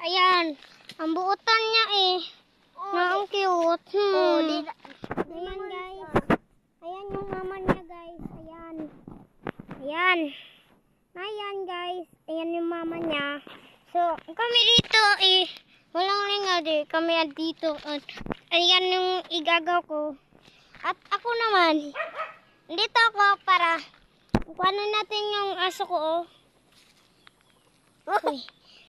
Ayan. Ang buutan niya eh. Ang cute. Ayan guys. Ayan yung mama niya guys. Ayan. Ayan. Ayan guys. Ayan yung mama niya. So, kami dito eh. Walang lingad eh. Kami dito. Ayan yung igagaw ko. At ako naman. Dito ako para kuhanin natin yung aso ko oh. Uy.